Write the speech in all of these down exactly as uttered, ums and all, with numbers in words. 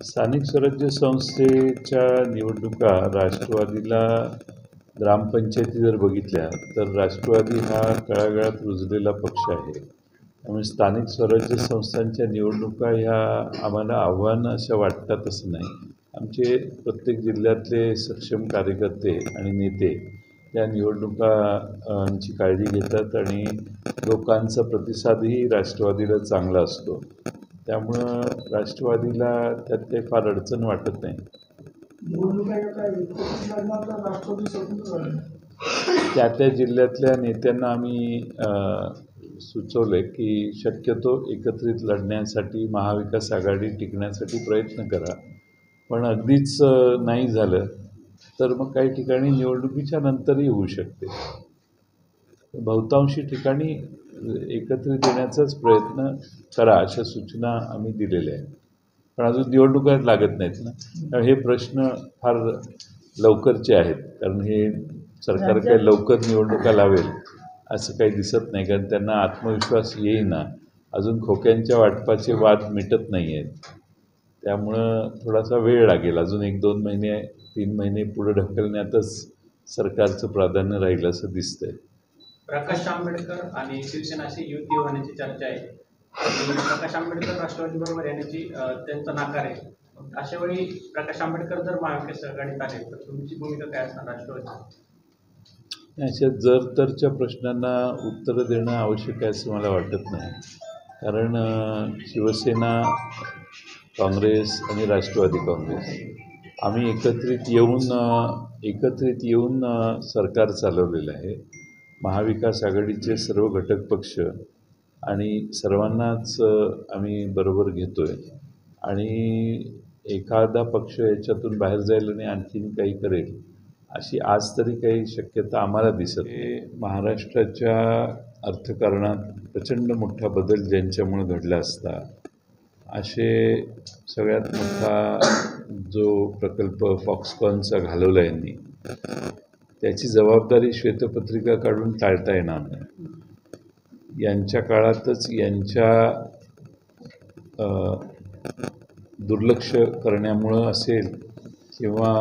स्थानिक स्वराज्य संस्थेच्या निवडणुका राष्ट्रवादीला ग्रामपंचायती जर बघितल्या तर राष्ट्रवादी हा तळागाळात रुजलेला पक्ष आहे. त्यामुळे स्थानिक स्वराज्य संस्थांच्या निवडणुका ह्या आम्हाला आव्हान अशा वाटतात असं नाही. आमचे प्रत्येक जिल्ह्यातले सक्षम कार्यकर्ते आणि नेते या निवडणुकांची काळजी घेतात आणि लोकांचा प्रतिसादही राष्ट्रवादीला चांगला असतो. त्यामुळं राष्ट्रवादीला त्यात काही फार अडचण वाटत नाही. त्या त्या जिल्ह्यातल्या नेत्यांना आम्ही सुचवले की शक्यतो एकत्रित लढण्यासाठी महाविकास आघाडी टिकण्यासाठी प्रयत्न करा, पण अगदीच नाही झालं तर मग काही ठिकाणी निवडणुकीच्या नंतरही होऊ शकते. बहुतांशी ठिकाणी एकत्रित येण्याचाच प्रयत्न करा अशा सूचना आम्ही दिलेल्या आहेत. पण अजून निवडणुका लागत नाहीत ना, हे प्रश्न फार लवकरचे आहेत. कारण हे सरकार काही लवकर निवडणुका लावेल असं काही दिसत नाही, कारण त्यांना आत्मविश्वास येईना. अजून खोक्यांच्या वाटपाचे वाद मिटत नाही आहेत. त्यामुळं थोडासा वेळ लागेल. अजून एक दोन महिने तीन महिने पुढे ढकलण्यातच सरकारचं प्राधान्य राहील असं दिसतंय. प्रकाश आंबेडकर आणि शिवसेनाशी युती होण्याची चर्चा आहे. प्रकाश आंबेडकर राष्ट्रवादी बरोबर येण्याची त्यांचा नाकार आहे. अशा वेळी प्रकाश आंबेडकर जर महाविकास आघाडीत आले तर तुमची भूमिका काय असणार राष्ट्रवादी? अशा जर तरच्या प्रश्नांना उत्तरं देणं आवश्यक आहे असं मला वाटत नाही. कारण शिवसेना, काँग्रेस आणि राष्ट्रवादी काँग्रेस आम्ही एकत्रित येऊन एकत्रित येऊन सरकार चालवलेलं आहे. महाविकास आघाडीचे सर्व घटक पक्ष आणि सर्वांनाच आम्ही बरोबर घेतो आहे. आणि एखादा पक्ष याच्यातून बाहेर जाईल आणि आणखीन काही करेल अशी आज तरी काही शक्यता आम्हाला दिसत नाही. महाराष्ट्राच्या अर्थकारणात प्रचंड मोठा बदल ज्यांच्यामुळे घडला असता, असे सगळ्यात मोठा जो प्रकल्प फॉक्सकॉनचा घालवला यांनी, त्याची जबाबदारी श्वेतपत्रिका काढून टाळता येणार नाही. यांच्या काळातच यांच्या दुर्लक्ष करण्यामुळं असेल किंवा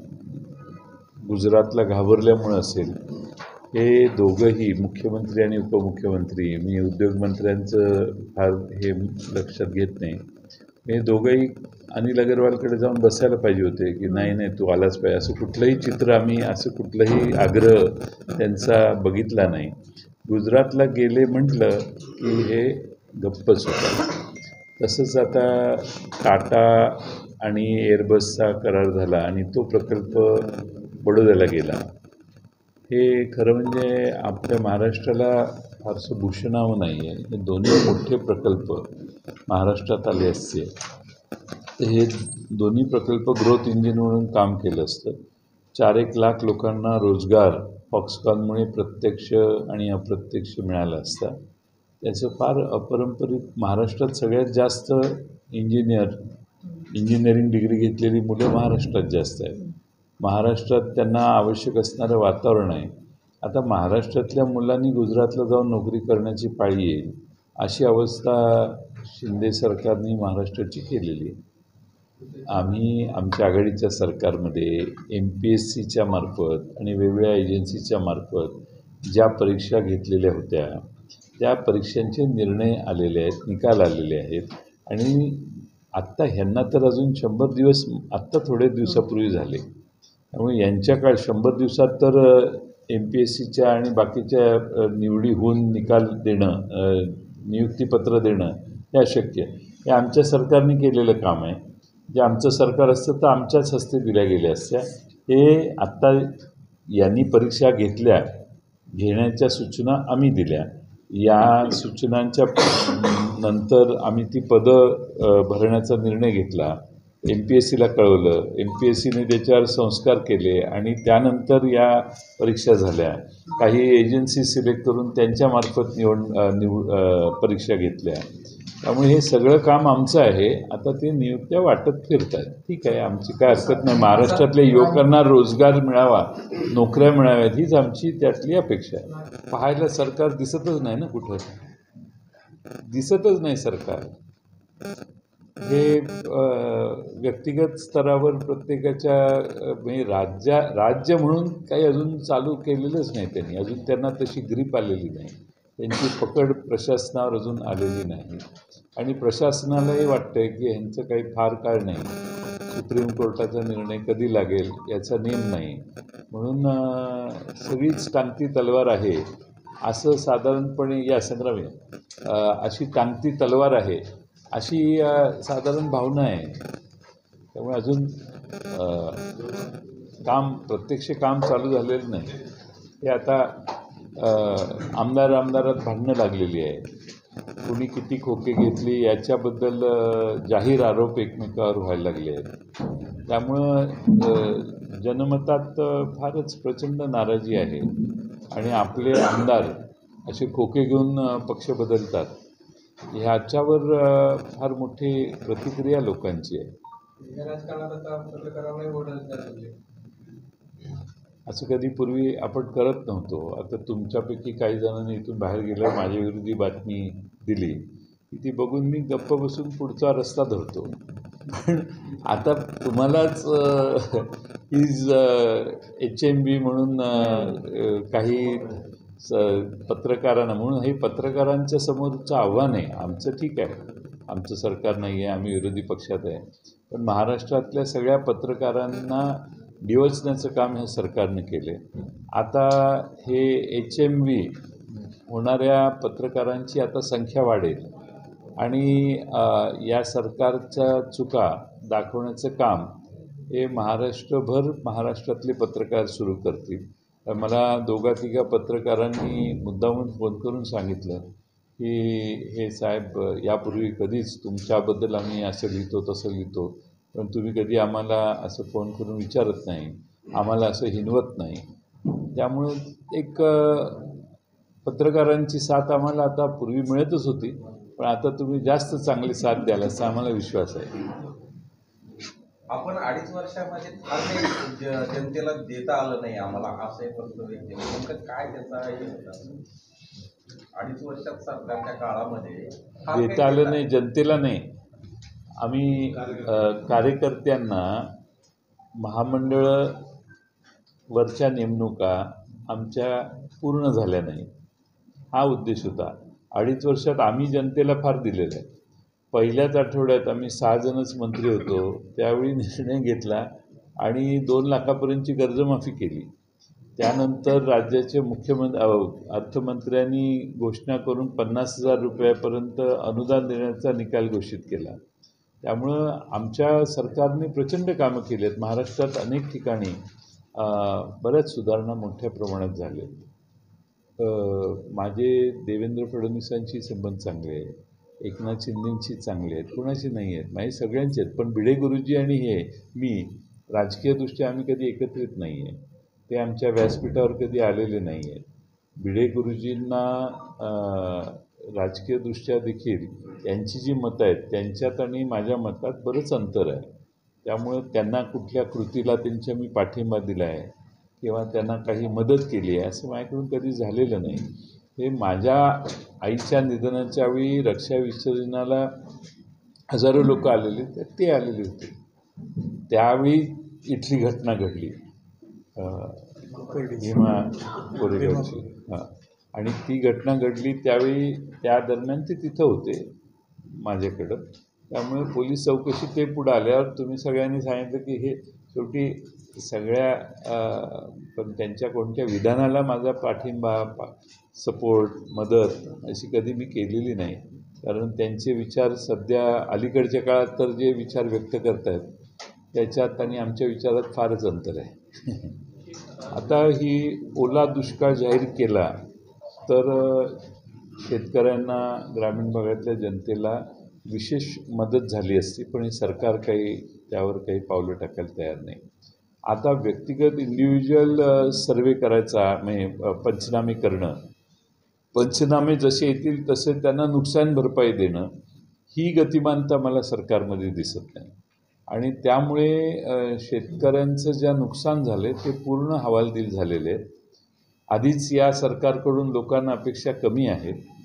गुजरातला घाबरल्यामुळं असेल, हे दोघंही मुख्यमंत्री आणि उपमुख्यमंत्री, मी उद्योगमंत्र्यांचं फार हे लक्षात घेत नाही, हे दोघंही अनिल अगरवालकडे जाऊन बसायला पाहिजे होते की नाही नाही तू आलाच पाहिजे. असं कुठलंही चित्र आम्ही, असं कुठलाही आग्रह त्यांचा बघितला नाही. गुजरातला गेले म्हटलं की हे गप्पच होतं. तसंच आता टाटा आणि एअरबसचा करार झाला आणि तो प्रकल्प बडोद्याला गेला. हे खरं म्हणजे आपल्या महाराष्ट्राला फारसं भूषणावं नाही आहे. हे दोन्ही मोठे प्रकल्प महाराष्ट्रात आले असते तर हे दोन्ही प्रकल्प ग्रोथ इंजिन म्हणून काम केलं असतं. चार एक लाख लोकांना रोजगार फॉक्सकॉनमुळे प्रत्यक्ष आणि अप्रत्यक्ष मिळाला असता. त्याचं फार अपरंपरित, महाराष्ट्रात सगळ्यात जास्त इंजिनियर इंजिनिअरिंग डिग्री घेतलेली मुलं महाराष्ट्रात जास्त आहेत. महाराष्ट्रात त्यांना आवश्यक असणारं वातावरण आहे. आता महाराष्ट्रातल्या मुलांनी गुजरातला जाऊन नोकरी करण्याची पाळी येईल अशी अवस्था शिंदे सरकारने महाराष्ट्राची केलेली आहे. आम्ही आमच्या आघाडीच्या सरकारमध्ये एम पी एस सीच्या मार्फत आणि वेगवेगळ्या एजन्सीच्या मार्फत ज्या परीक्षा घेतलेल्या होत्या त्या परीक्षांचे निर्णय आलेले आहेत, निकाल आलेले आहेत. आणि आत्ता ह्यांना तर अजून शंभर दिवस आत्ता थोडे दिवसापूर्वी झाले. त्यामुळे यांच्या काळ शंभर दिवसात तर एम पी एस सीच्या आणि बाकीच्या निवडी होऊन निकाल देणं, नियुक्तीपत्र देणं हे अशक्य. हे आमच्या सरकारने केलेलं काम आहे. जे आमचं सरकार असतं तर आमच्याच हस्ते दिल्या गेल्या असत्या. हे आत्ता यांनी परीक्षा घेतल्या, घेण्याच्या सूचना आम्ही दिल्या. या सूचनांच्या नंतर आम्ही ती पदं भरण्याचा निर्णय घेतला, एम पी एस सीला कळवलं, एम पी एस सीने त्याच्यावर संस्कार केले आणि त्यानंतर या परीक्षा झाल्या. काही एजन्सी सिलेक्ट करून त्यांच्यामार्फत निवड निवड परीक्षा घेतल्या. त्यामुळे हे सगळं काम आमचं आहे. आता ते नियुक्त्या वाटत फिरत आहेत. ठीक आहे, आमची काय हरकत नाही. महाराष्ट्रातल्या युवकांना रोजगार मिळावा, नोकऱ्या मिळाव्यात हीच आमची त्यातली अपेक्षा आहे. पाहायला सरकार दिसतच नाही ना, कुठं दिसतच नाही सरकार. हे अ, व्यक्तिगत स्तरावर प्रत्येकाच्या अ, म्हणजे राज्या राज्य म्हणून काही अजून चालू केलेलंच नाही त्यांनी. अजून त्यांना तशी ग्रीप आलेली नाही. त्यांची पकड प्रशासनावर अजून आलेली नाही आणि प्रशासनालाही वाटतंय की ह्यांचं काही फार काळ नाही. सुप्रीम कोर्टाचा निर्णय कधी लागेल याचा नेम नाही. म्हणून अ, सगळीच टांगती तलवार आहे असं साधारणपणे या संग्रामी अ, अशी टांगती तलवार आहे अशी अ, साधारण भावना आहे. त्यामुळे अजून अ, काम प्रत्यक्ष काम चालू झालेलं नाही. हे आता अ, आमदार आमदारात भांडणं लागलेली आहे. कुणी किती खोके घेतली याच्याबद्दल अ, जाहीर आरोप एकमेकावर व्हायला लागले आहेत. त्यामुळं अ, जनमतात अ, फारच प्रचंड नाराजी आहे आणि आपले आमदार असे खोके घेऊन अ, पक्ष बदलतात. ह्याच्यावर अ, फार मोठी प्रतिक्रिया लोकांची आहे. या राजकारणात आता पत्रकारांनाही ओढत झालेली. असं कधी पूर्वी आपण करत नव्हतो. आता तुमच्यापैकी काही जणांनी इथून बाहेर गेल्यावर माझ्या विरोधी बातमी दिली की ती बघून मी गप्प बसून पुढचा रस्ता धरतो. पण आता तुम्हालाच इज एच एम बी म्हणून अ, काही स पत्रकारांना म्हणून हे पत्रकारांच्या समोरचं आव्हान आहे. आमचं ठीक आहे, आमचं सरकार नाही आहे, आम्ही विरोधी पक्षात आहे. पण महाराष्ट्रातल्या सगळ्या पत्रकारांना डिवचण्याचं काम ह्या सरकारनं केले. आता हे एच एम व्ही होणाऱ्या पत्रकारांची आता संख्या वाढेल आणि या सरकारच्या चुका दाखवण्याचं काम हे महाराष्ट्रभर महाराष्ट्रातले पत्रकार सुरू करतील. तर मला दोघा तिघा पत्रकारांनी मुद्दामून फोन करून सांगितलं की हे साहेब यापूर्वी कधीच तुमच्याबद्दल आम्ही असं लिहितो तसं लिहितो, पण तुम्ही कधी आम्हाला असं फोन करून विचारत नाही, आम्हाला असं हिनवत नाही. त्यामुळं एक पत्रकारांची साथ आम्हाला आता पूर्वी मिळतच होती, पण आता तुम्ही जास्त चांगली साथ द्याल असा आम्हाला विश्वास आहे. आपण अडीच वर्षामध्ये फार काही जनतेला देता आलं नाही आम्हाला असं एक वक्तव्य केलं. नेमकं काय त्याचा हे होता? अडीच वर्षात सरकारच्या काळामध्ये देता आलं नाही, जनतेला नाही. आम्ही कार्यकर्त्यांना महामंडळ वरच्या नेमणुका आमच्या पूर्ण झाल्या नाही, हा उद्देश होता. अडीच वर्षात आम्ही जनतेला फार दिलेलं आहे. पहिल्याच आठवड्यात आम्ही सहा जणच मंत्री होतो, त्यावेळी निर्णय घेतला आणि दोन लाखापर्यंतची कर्जमाफी केली. त्यानंतर राज्याचे मुख्यमंत्री अर्थमंत्र्यांनी घोषणा करून पन्नास हजार रुपयापर्यंत अनुदान देण्याचा निकाल घोषित केला. त्यामुळं आमच्या सरकारने प्रचंड कामं केली आहेत. महाराष्ट्रात अनेक ठिकाणी बऱ्याच सुधारणा मोठ्या प्रमाणात झाल्या. माझे देवेंद्र फडणवीसांशी संबंध चांगले आहेत, एकनाथ शिंदेंशी चांगले आहेत, कुणाशी नाही आहेत, माझे सगळ्यांचे आहेत. पण भिडे गुरुजी आणि हे मी राजकीयदृष्ट्या आम्ही कधी एकत्रित नाही आहे. ते आमच्या व्यासपीठावर कधी आलेले नाही आहेत. भिडे गुरुजींना राजकीयदृष्ट्या देखील त्यांची जी मतं आहेत त्यांच्यात आणि माझ्या मतात बरंच अंतर आहे. त्यामुळं त्यांना कुठल्या कृतीला त्यांच्या मी पाठिंबा दिला आहे किंवा त्यांना काही मदत केली आहे असं माझ्याकडून कधी झालेलं नाही. हे माझ्या आईच्या निधनाच्या वेळी रक्षा विसर्जनाला हजारो लोक आलेले तर ते आलेले होते. त्यावेळी इथली घटना घडली भीमा कोरेगावची. हां, आणि ती घटना घडली त्यावेळी त्या दरम्यान ते तिथं होते माझ्याकडं. त्यामुळे पोलीस चौकशी ते पुढं आल्यावर तुम्ही सगळ्यांनी सांगितलं की हे शेवटी सगळ्या पण त्यांच्या कोणत्या विधानाला माझा पाठिंबा पा सपोर्ट मदत अशी कधी मी केलेली नाही. कारण त्यांचे विचार सध्या अलीकडच्या काळात तर जे विचार व्यक्त करत आहेत त्याच्यात आणि आमच्या विचारात फारच अंतर आहे. आता ही ओला दुष्काळ जाहीर केला तर शेतकऱ्यांना ग्रामीण भागातल्या जनतेला विशेष मदत झाली असती, पण हे सरकार काही त्यावर काही पावलं टाकायला तयार नाही. आता व्यक्तिगत इंडिव्हिज्युअल सर्वे करायचा म्हणजे पंचनामे करणं, पंचनामे जसे येतील तसे त्यांना नुकसान भरपाई देणं, ही गतिमानता मला सरकारमध्ये दिसत नाही. आणि त्यामुळे शेतकऱ्यांचं ज्या नुकसान झाले ते पूर्ण हवालदिल झालेले आहेत. आधीच या सरकारकडून लोकांना अपेक्षा कमी आहेत,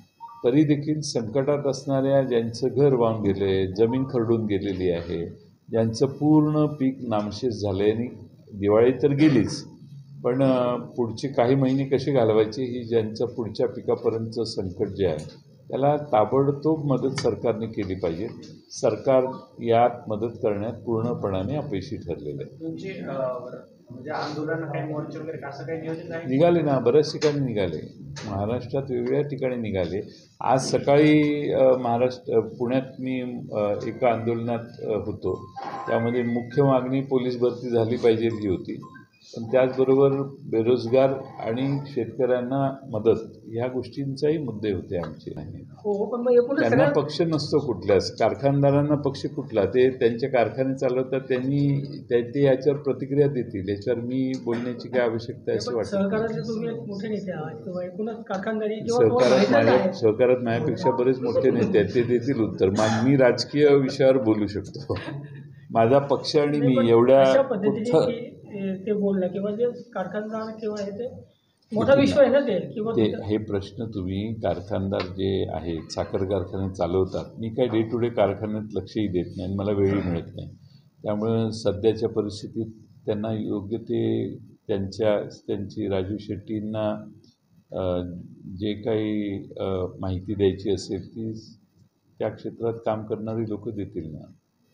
तरी देखील संकटात असणाऱ्या ज्यांचं घर वाहून गेलं आहे, जमीन खरडून गेलेली आहे, ज्यांचं पूर्ण पीक नामशेष झालं आहे, आणि दिवाळी तर गेलीच, पण पुढचे काही महिने कसे घालवायचे ही ज्यांचं पुढच्या पिकापर्यंतचं संकट जे आहे त्याला ताबडतोब मदत सरकारने केली पाहिजे. सरकार यात मदत करण्यात पूर्णपणाने अपयशी ठरलेलं आहे. तुमची अं, म्हणजे आंदोलन काही मोर्चे वगैरे असं काही नियोजित आहे? निघाले ना, बऱ्याच ठिकाणी निघाले, महाराष्ट्रात वेगवेगळ्या ठिकाणी निघाले. आज सकाळी अ, महाराष्ट्र पुण्यात मी अ, एका आंदोलनात अ, होतो. त्यामध्ये मुख्य मागणी पोलीस भरती झाली पाहिजे ही होती, पण त्याचबरोबर बेरोजगार आणि शेतकऱ्यांना मदत ह्या गोष्टींचाही मुद्दे होते आमचे. हो, पण मग एकूणच त्यांना सगळ्या- पक्ष नसतो कुठलाच, कारखानदारांना पक्ष कुठला, ते त्यांचे कारखाने चालवतात, त्यांनी त्या- ते याच्यावर प्रतिक्रिया देतील, याच्यावर मी बोलण्याची काय आवश्यकता आहे असं पण वाटतं. सहकाराचे तुम्ही एक मोठे नेते आहात किंवा एकूणच कारखानदारी किंवा तुम्हाला सहकारात माहितीच माझ्या आहे. सहकारात माझ्यापेक्षा बरेच मोठे नेते आहेत, ते देतील उत्तर. मा मी राजकीय विषयावर बोलू शकतो. माझा पक्ष आणि नाही, मी पण एवढ्या अशा पद्धतीने कुठं- की, ए, ते बोलणं किंवा जे कारखानदार किंवा हे ते मोठा विश्व आहे ना ते किंवा ते तिथं- हे प्रश्न तुम्ही कारखानदार जे आहेत, साखर कारखाने चालवतात, मी काय डे टू डे कारखान्यात लक्षही देत नाही आणि मला वेळही मिळत नाही. त्यामुळे सध्याच्या परिस्थितीत त्यांना योग्य ते त्यांच्या त्यांची राजू शेट्टींना अ, जे काही अ, माहिती द्यायची असेल ती त्या क्षेत्रात काम करणारी लोक देतील ना.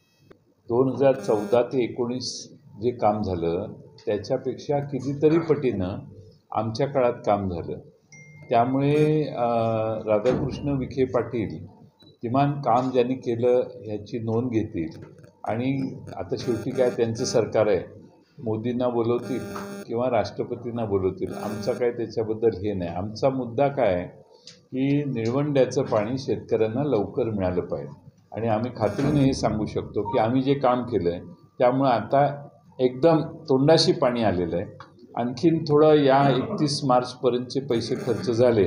दोन हजार चौदा ते एकोणीस जे काम झालं त्याच्यापेक्षा कितीतरी पटीनं आमच्या काळात काम झालं. त्यामुळे अ, राधाकृष्ण विखे पाटील किमान काम ज्यांनी केलं ह्याची नोंद घेतील. आणि आता शेवटी काय त्यांचं सरकार आहे, मोदींना बोलवतील किंवा राष्ट्रपतींना बोलवतील, आमचा काय त्याच्याबद्दल हे नाही. आमचा मुद्दा काय आहे की निळवंड्याचं पाणी शेतकऱ्यांना लवकर मिळालं पाहिजे. आणि आम्ही खात्रीने हे सांगू शकतो की आम्ही जे काम केलं आहे त्यामुळं आता एकदम तोंडाशी पाणी आलेलं आहे. आणखीन थोडं या एकतीस मार्चपर्यंतचे पैसे खर्च झाले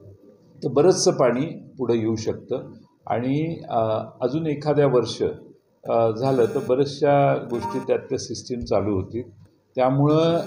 तर बरंचसं पाणी पुढं येऊ शकतं. आणि अजून एखाद्या वर्ष झालं तर बऱ्याचशा गोष्टी त्यातल्या सिस्टीम चालू होतील. त्यामुळं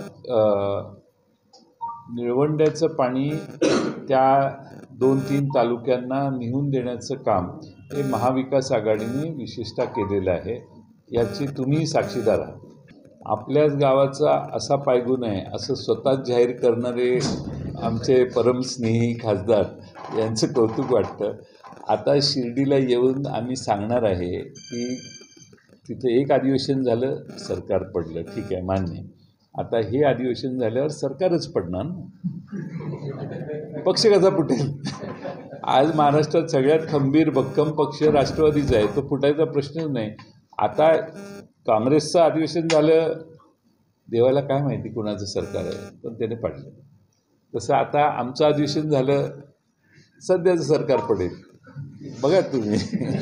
निळवंड्याचं पाणी त्या दोन तीन तालुक्यांना नेऊन देण्याचं काम हे महाविकास आघाडीने विशेषतः केलेलं आहे. याची तुम्ही साक्षीदार आहात. आपल्याच गावाचा असा पायगुण आहे असं स्वतःच जाहीर करणारे आमचे परमस्नेही खासदार यांचं कौतुक वाटतं. आता शिर्डीला येऊन आम्ही सांगणार आहे की तिथं एक अधिवेशन झालं, सरकार पडलं, ठीक आहे, मान्य. आता हे अधिवेशन झाल्यावर सरकारच पडणार ना, पक्ष कसा फुटेल? आज महाराष्ट्रात सगळ्यात खंबीर भक्कम पक्ष राष्ट्रवादीचा आहे, तो फुटायचा प्रश्नच नाही. आता काँग्रेसचं अधिवेशन झालं, देवाला काय माहिती कुणाचं सरकार आहे, पण त्याने पाडलं. तसं आता आमचं अधिवेशन झालं, सध्याचं सरकार पडेल, बघा तुम्ही.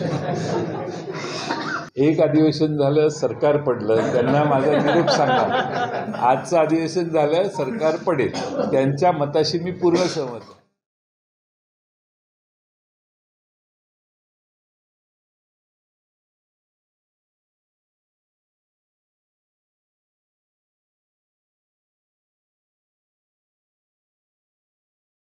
एक अधिवेशन झालं, सरकार पडलं, त्यांना माझा निरोप सांगा. आजचं अधिवेशन झालं, सरकार पडेल, त्यांच्या मताशी मी पूर्ण सहमत.